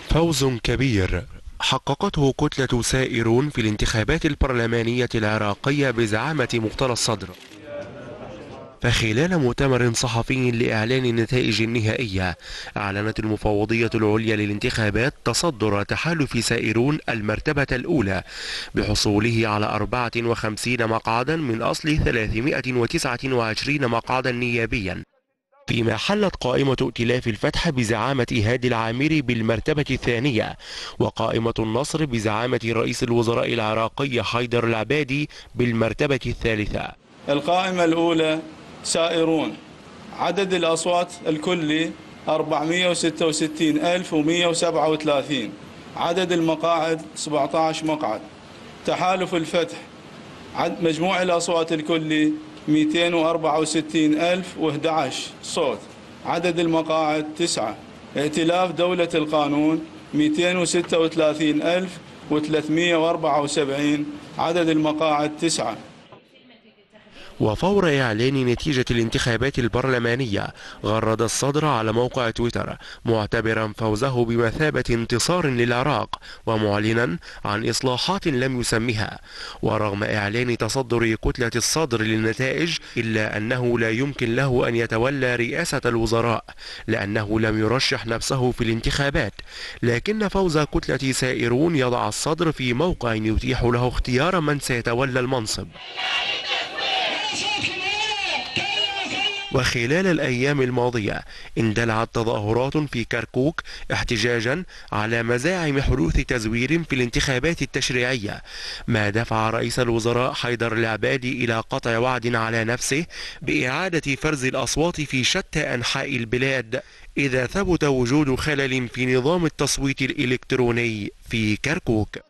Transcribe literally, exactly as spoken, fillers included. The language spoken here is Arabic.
فوز كبير حققته كتلة سائرون في الانتخابات البرلمانية العراقية بزعامة مقتدى الصدر. فخلال مؤتمر صحفي لإعلان النتائج النهائية، أعلنت المفوضية العليا للانتخابات تصدر تحالف سائرون المرتبة الأولى بحصوله على أربعة وخمسين مقعدا من أصل ثلاثمائة وتسعة وعشرين مقعدا نيابيا، فيما حلت قائمة ائتلاف الفتح بزعامة هادي العامري بالمرتبة الثانية، وقائمة النصر بزعامة رئيس الوزراء العراقي حيدر العبادي بالمرتبة الثالثة. القائمة الأولى سائرون، عدد الأصوات الكلي أربعمائة وستة وستين ألف ومائة وسبعة وثلاثين، عدد المقاعد سبعة عشر مقعد. تحالف الفتح، مجموع الأصوات الكلي مئتين وأربعة وستين ألف وأحد عشر صوت، عدد المقاعد تسعة. ائتلاف دولة القانون مئتين وستة وثلاثين ألف وثلاثمائة وأربعة وسبعين، عدد المقاعد تسعة. وفور إعلان نتيجة الانتخابات البرلمانية، غرد الصدر على موقع تويتر معتبرا فوزه بمثابة انتصار للعراق، ومعلنا عن إصلاحات لم يسمها. ورغم إعلان تصدر كتلة الصدر للنتائج، إلا أنه لا يمكن له أن يتولى رئاسة الوزراء لأنه لم يرشح نفسه في الانتخابات، لكن فوز كتلة سائرون يضع الصدر في موقع يتيح له اختيار من سيتولى المنصب. وخلال الأيام الماضية اندلعت تظاهرات في كركوك احتجاجا على مزاعم حدوث تزوير في الانتخابات التشريعية، ما دفع رئيس الوزراء حيدر العبادي إلى قطع وعد على نفسه بإعادة فرز الأصوات في شتى أنحاء البلاد إذا ثبت وجود خلل في نظام التصويت الإلكتروني في كركوك.